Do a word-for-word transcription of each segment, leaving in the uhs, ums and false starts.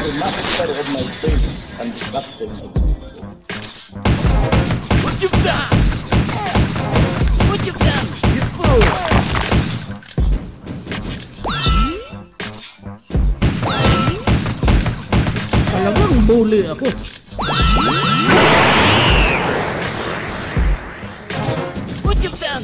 master of my faith and the captain of my faith. What you've done? What you've done? You fool! Talagang bully ako. What you've done?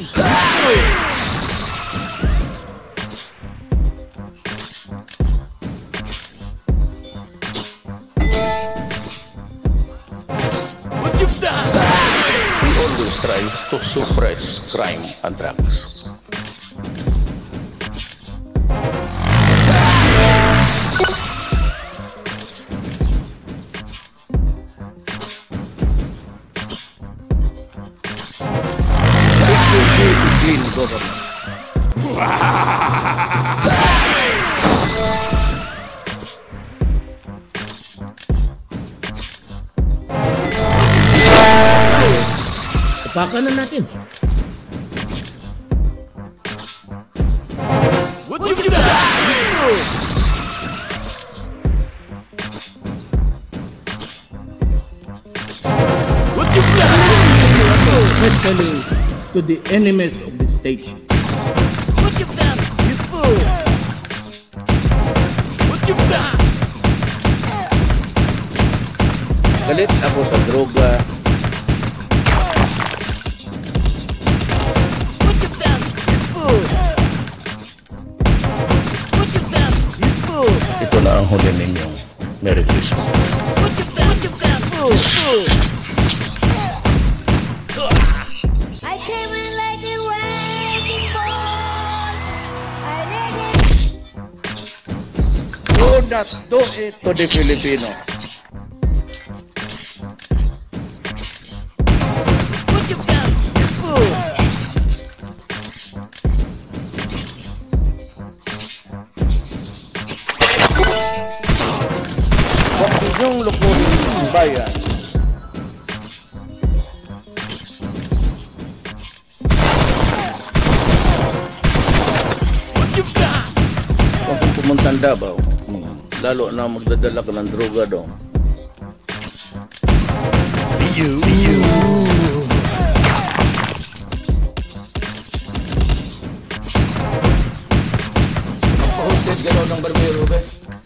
What you've done? We always try to suppress crime and drugs. Clean government. Tapakan na natin. What you've done? What you've done? Especially to the enemies of the state. What you've done? You fool! What you've done? Galit ako sa droga. What you've done? You fool! What you've done? You fool! Ito na ang huli ninyong Merry Christmas. What you've done? What you've done? Fool! Fool! I came in like a wrecking ball. I let it. Do not do it to the Filipino. What you've done? You fool! Huwag ninyong lukuhin ang bayan. What you've done? Huwag kong pumunta ang Davao. Hmm. Lalo na magdadala ka ng droga doon. You, you. Hosted gano'n ng barbero, be?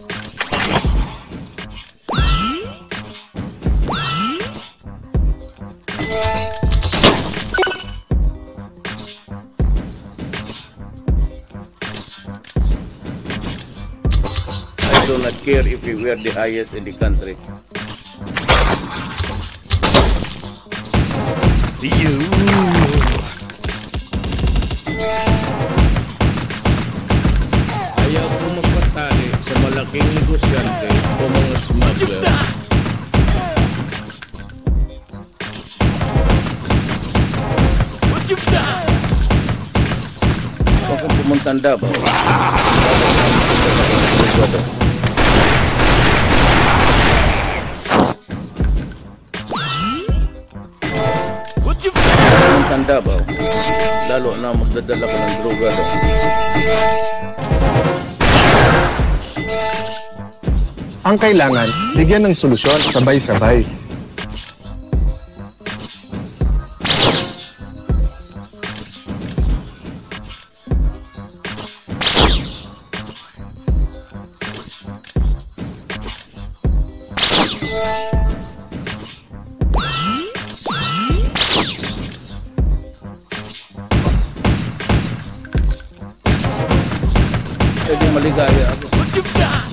I do not care if we were the highest in the country. You. Ayaw ko magpatali sa malaking negosyante o mga smuggler. What you've done? Huwag kong pumunta ang Davao. What you've done? Pumunta ang Davao. Lalo na magdadala ka ng droga doon. Ang kailangan, bigyan ng solusyon sabay-sabay. Pwede maligaya ako. What you've done?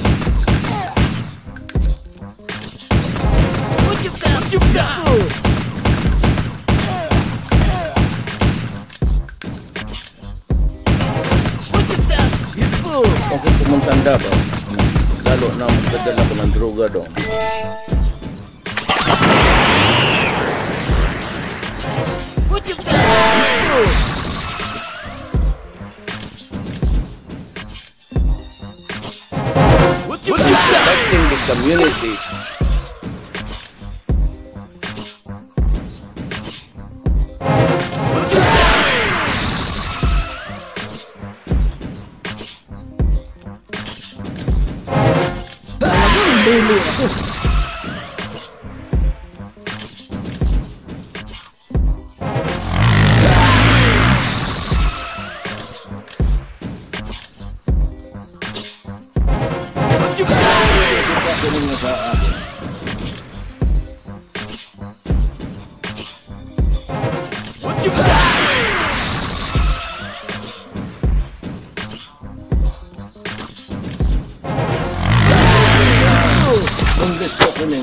What you've done? What you've done? What you've done? You fool! Huwag kong pumunta ang Davao. Lalo na magdadala ka ng droga doon. What you've done? You fool! What you've done? Protecting the community. What you've done? Nadili ako. What you got? Sitwasyon ninyo sa akin. What you got? Congresswoman,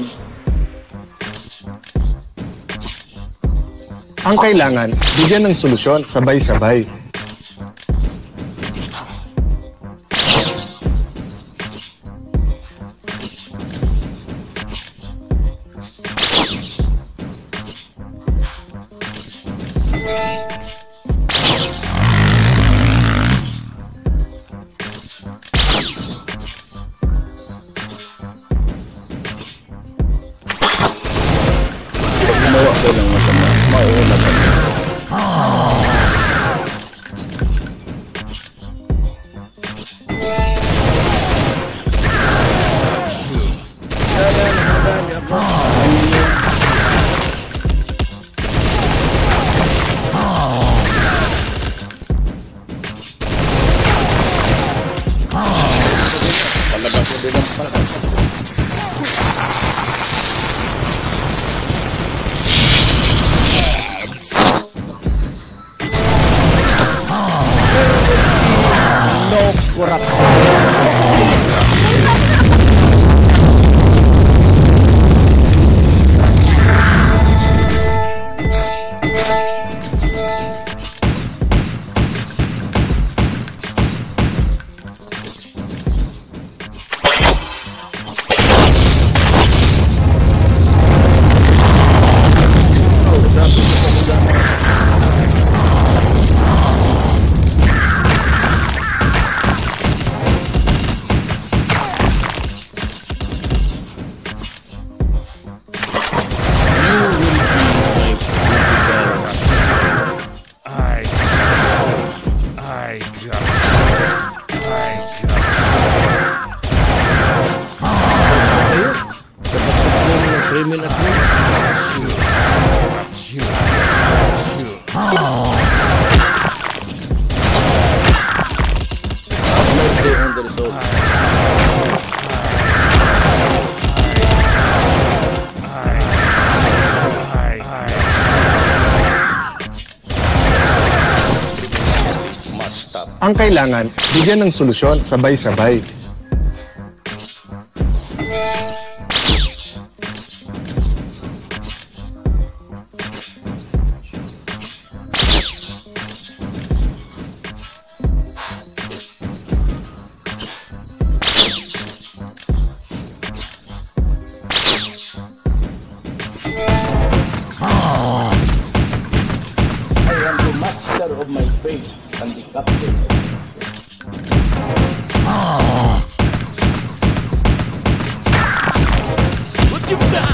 Ang kailangan, bigyan ng solusyon sabay-sabay. pag gumawa ko ng masama, mauuna ka. Kaya nakadali ako. Palabas ko din ang palabas. No corruption. Krimen at mo. Mercy on the result. Must stop. Ang kailangan, bigyan ng solusyon sabay-sabay. I am the master of my fate and the captain of What you got?